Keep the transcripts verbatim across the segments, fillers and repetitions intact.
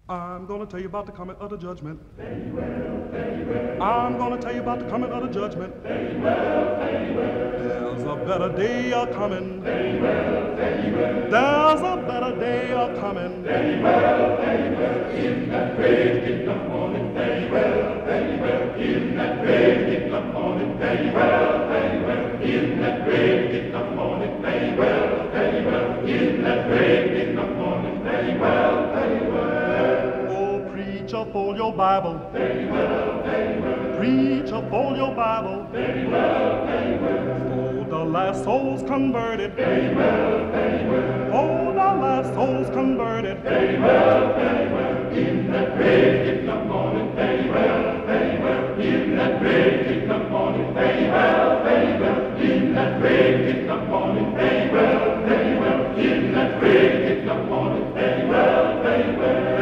I'm gonna tell you about the coming of the judgment. Very well, very well. I'm gonna tell you about the coming of the judgment. Very well, very well. There's a better day a coming. Very well, very well. There's a better day a coming. Very well, very well. In that great kingdom morning. Very well, very well. In that great kingdom morning. Very well, very well. In that great kingdom morning. Very well, very well. In that great kingdom morning. Very well, very well. Preacher, fold your Bible. Very well, very well. Preacher, fold your Bible. Very well, very well. For the last souls converted. Very well, very well. For the last souls converted. Very well, very well. In that great kingdom morning. Very well, very well. In that great kingdom morning. Very well, very well. In that great kingdom morning. Very well, very well. In that great kingdom morning. Very well, very well.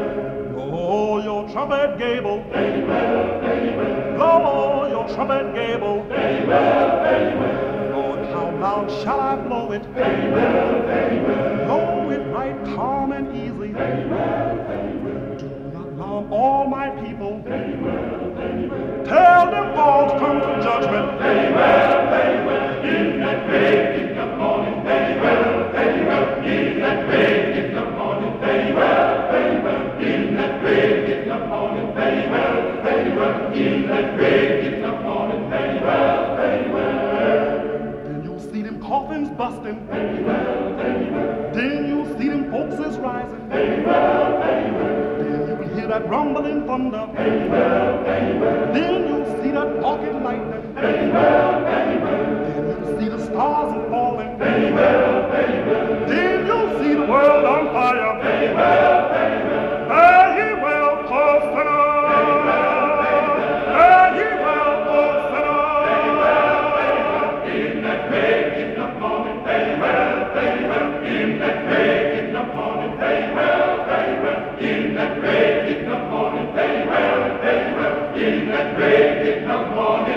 Blow your trumpet, Gable. Very well, very well. Blow your trumpet, Gable. Very well, very well. Lord, how loud shall I blow it? Very well, very well. Blow it right, calm and easy. Very well, very well. Do not alarm all my people. Very well, very well. Tell them all to come to judgment. Very well, very well. In that great kingdom morning. Very well, very well. In that great kingdom morning. Very well, very well. In that great kingdom morning. Very well, very well. In that great kingdom morning. Very well, very well. Then you'll see them coffins busting. Very well, very well. Then you'll see them folkses rising. Very well, very well. Then you'll hear that rumbling thunder. Very well, very well. Then you'll see that pocket lightning. Very well, very well. Then you'll see the stars a falling. Very well, very well. Then you'll see the world on fire. Very well, very well. Fare ye well, poor sinner. Very well, very well. Fare ye well, poor sinner. Very well, very well. In that great kingdom morning. Very well, very well. In that great kingdom morning. Very well, very well. In that great kingdom morning. Very well, very well. In that great kingdom morning.